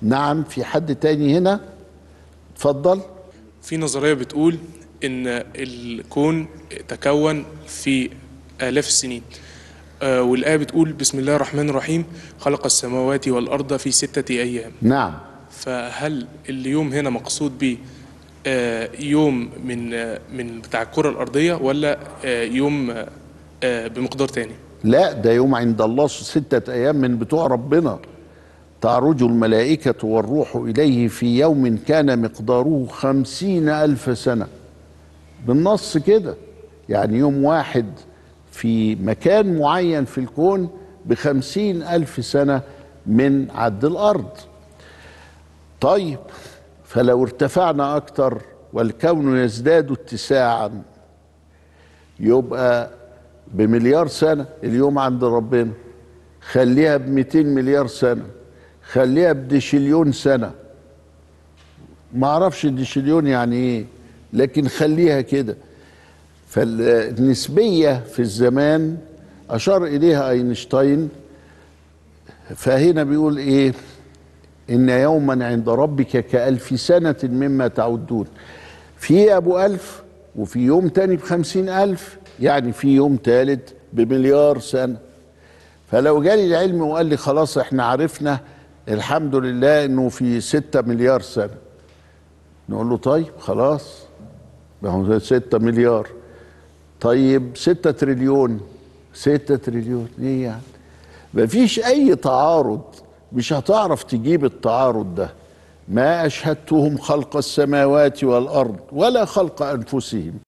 نعم. في حد تاني هنا؟ اتفضل. في نظرية بتقول إن الكون تكون في آلاف السنين، والآية بتقول بسم الله الرحمن الرحيم خلق السماوات والأرض في 6 أيام. نعم. فهل اليوم هنا مقصود به يوم من بتاع الكرة الأرضية، ولا يوم بمقدار تاني؟ لا، ده يوم عند الله 6 أيام من بتوع ربنا. تعرج الملائكة والروح إليه في يوم كان مقداره 50,000 سنة. بالنص كده، يعني يوم واحد في مكان معين في الكون ب50,000 سنة من عد الأرض. طيب، فلو ارتفعنا أكتر والكون يزداد اتساعا يبقى بمليار سنة اليوم عند ربنا. خليها ب200 مليار سنة، خليها بديشليون سنة، ما اعرفش ديشليون يعني ايه، لكن خليها كده. فالنسبية في الزمان أشار إليها أينشتاين، فهنا بيقول إيه؟ إن يوما عند ربك كألف سنة مما تعدون. في أبو ألف، وفي يوم تاني ب50,000، يعني في يوم تالت بمليار سنة. فلو جالي العلم وقال لي خلاص احنا عرفنا الحمد لله انه في 6 مليار سنة، نقول له طيب خلاص، ما هو 6 مليار. طيب 6 تريليون، 6 تريليون ايه يعني؟ مفيش اي تعارض، مش هتعرف تجيب التعارض ده. ما اشهدتهم خلق السماوات والارض ولا خلق انفسهم